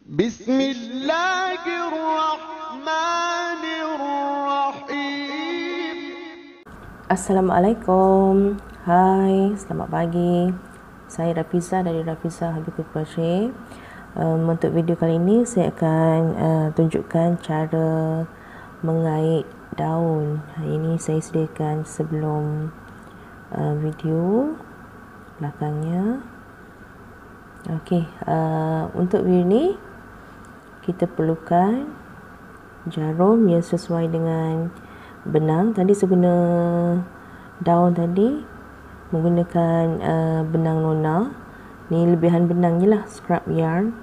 Bismillahirrahmanirrahim. Assalamualaikum. Hai, selamat pagi. Saya Rafiza dari Rafiza Habibul Crochet. Untuk video kali ini saya akan tunjukkan cara mengait daun. Ini saya sediakan sebelum video belakangnya. Okey, untuk video ini kita perlukan jarum yang sesuai dengan benang. Tadi saya guna daun tadi menggunakan benang nona. Ni lebihan benang je lah, scrap yarn.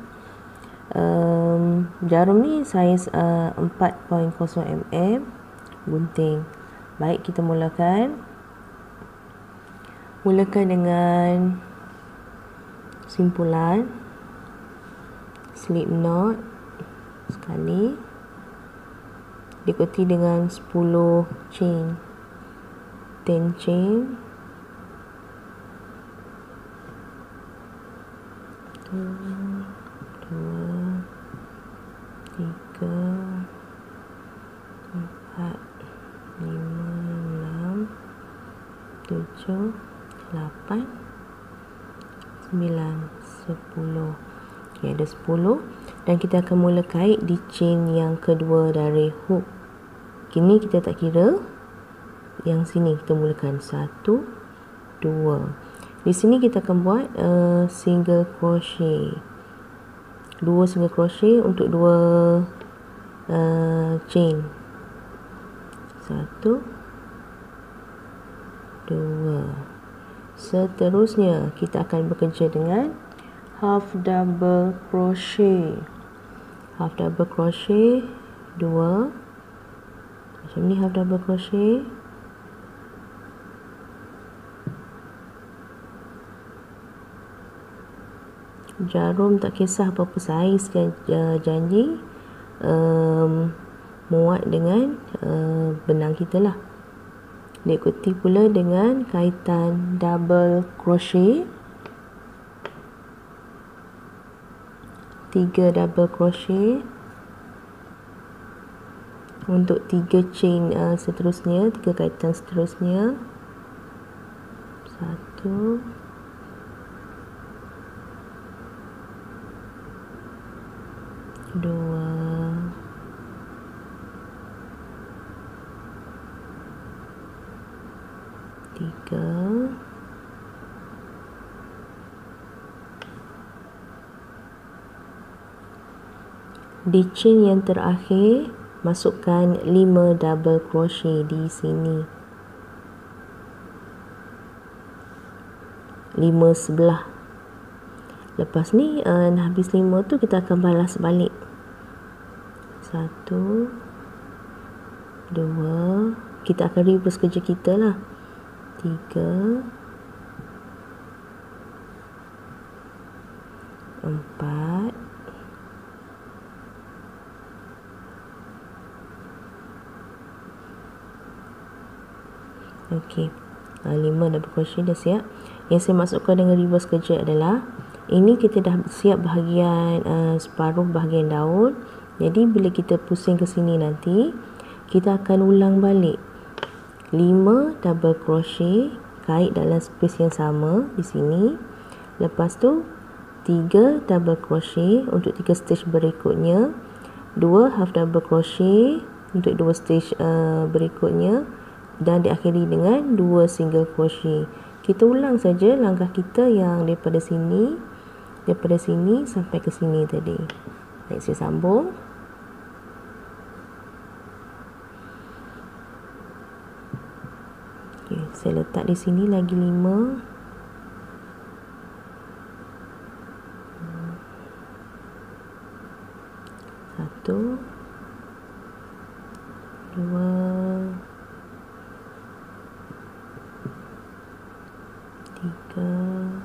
Jarum ni saiz 4.0 mm gunting. Baik, kita mulakan dengan simpulan slip knot sekali, diikuti dengan 10 chain, 10 chain, 1, 2, 3, 4, 5, 6, 7, 8, 9, 10. Okay, ada 10. Dan kita akan mula kait di chain yang kedua dari hook. Kini kita tak kira. Yang sini kita mulakan 1, 2. Di sini kita akan buat single crochet. 2 single crochet untuk 2 chain. 1, 2. Seterusnya kita akan bekerja dengan half double crochet. Half double crochet 2. Macam ni half double crochet. Jarum tak kisah apa-apa saiz, janji muat dengan benang kita lah. Diikuti pula dengan kaitan double crochet, 3 double crochet untuk 3 chain seterusnya, 3 kaitan seterusnya. 1, 2, 3, 4. Di chain yang terakhir masukkan 5 double crochet di sini, 5 sebelah. Lepas ni habis 5 tu kita akan balas balik. 1, 2, kita akan reverse kerja kita lah. 3, 4, 5 double crochet dah siap. Yang saya masukkan dengan reverse kerja adalah ini kita dah siap bahagian separuh bahagian daun. Jadi bila kita pusing ke sini nanti kita akan ulang balik 5 double crochet, kait dalam space yang sama di sini. Lepas tu 3 double crochet untuk 3 stage berikutnya, 2 half double crochet untuk 2 stage berikutnya, dan diakhiri dengan 2 single crochet. Kita ulang saja langkah kita yang daripada sini sampai ke sini tadi. Baik, saya sambung. Okay, saya letak di sini lagi 5. 1, 2, 3,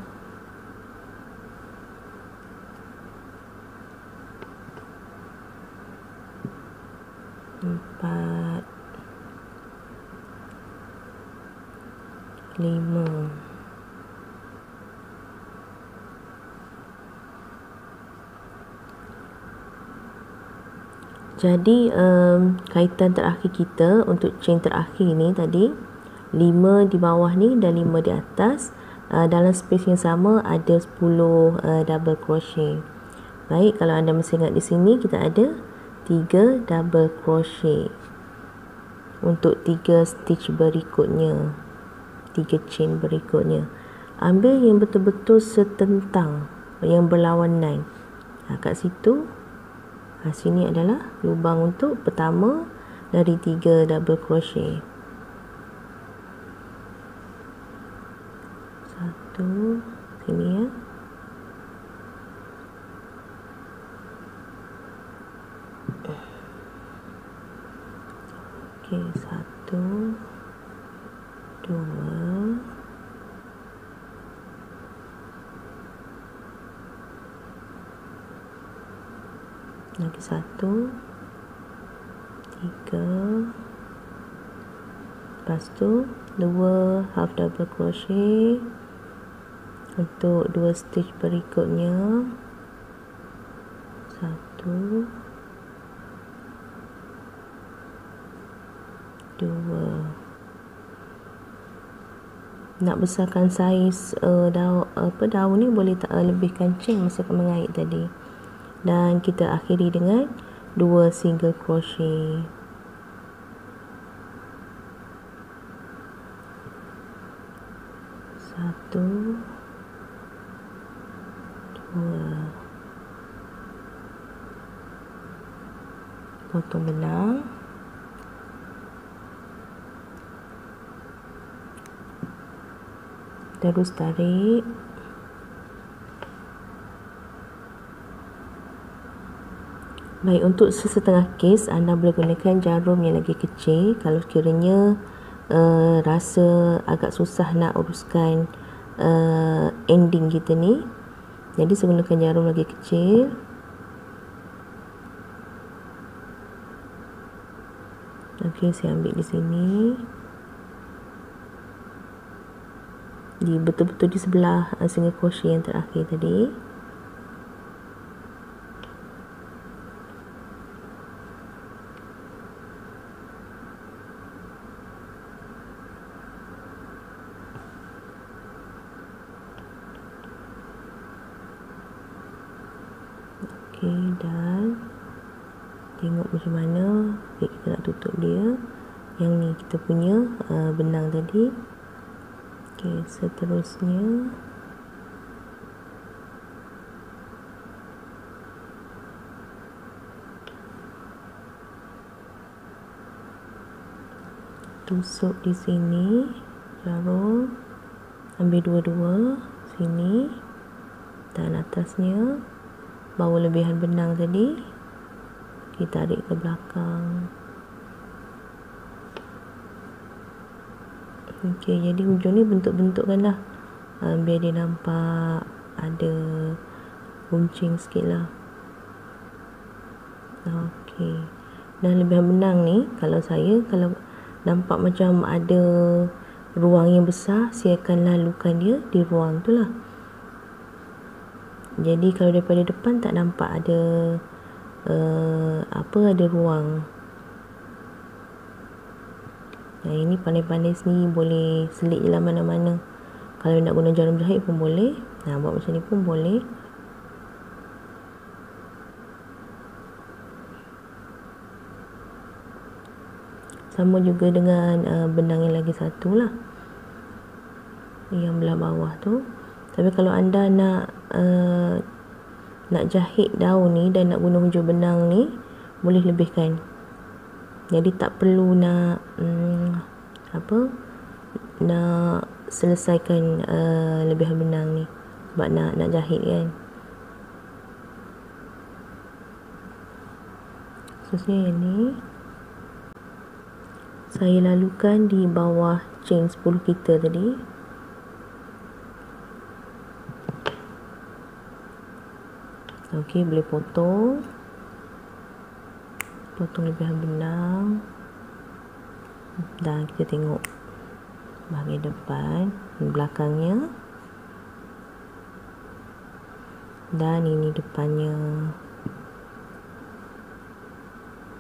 4, 5. Jadi kaitan terakhir kita untuk chain terakhir ni tadi 5 di bawah ni dan 5 di atas, dalam space yang sama ada 10 double crochet. Baik, kalau anda masih ingat di sini kita ada 3 double crochet untuk 3 stitch berikutnya, 3 chain berikutnya. Ambil yang betul-betul setentang, yang berlawanan. Kat situ, sini adalah lubang untuk pertama dari 3 double crochet. 1 sini ya. Okey, 1 2 lagi 1 3, lepas tu 2 half double crochet untuk 2 stitch berikutnya, 1 2. Nak besarkan saiz daun ni boleh lebihkan chain masa mengait tadi. Dan kita akhiri dengan 2 single crochet. 1 2, potong benang, terus tarik. Baik, untuk sesetengah kes anda boleh gunakan jarum yang lagi kecil kalau sekiranya rasa agak susah nak uruskan ending kita ni. Jadi saya gunakan jarum lagi kecil. Okey, saya ambil di sini. Di betul-betul di sebelah single crochet yang terakhir tadi. Okey, dan tengok macam mana. Okey, kita nak tutup dia. Yang ni kita punya benang tadi. Okey, seterusnya tusuk di sini jarum, ambil dua-dua sini dan atasnya. Bawa lebihan benang tadi kita tarik ke belakang. Okey, jadi hujung ni bentuk-bentukkan lah, biar dia nampak ada runcing sikit lah. Okey, dan lebihan benang ni kalau nampak macam ada ruang yang besar, saya akan lalukan dia di ruang tu lah. Jadi kalau daripada depan tak nampak ada ada ruang. Nah, ini pandai-pandai sendiri, boleh selit je lah mana-mana. Kalau nak guna jarum jahit pun boleh. Nah, buat macam ni pun boleh. Sama juga dengan benang yang lagi satu lah, yang belah bawah tu. Tapi kalau anda nak jahit daun ni dan nak guna hujung benang ni, boleh lebihkan. Jadi tak perlu nak nak selesaikan lebihan benang ni sebab nak jahit kan. Khususnya yang ni saya lalukan di bawah chain 10 kita tadi. Okey, boleh potong lebihan benang. Dan kita tengok bahagian depan, belakangnya, dan ini depannya.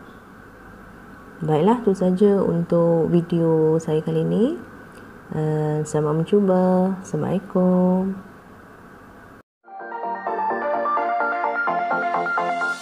Baiklah, itu saja untuk video saya kali ini. Selamat mencuba. Assalamualaikum.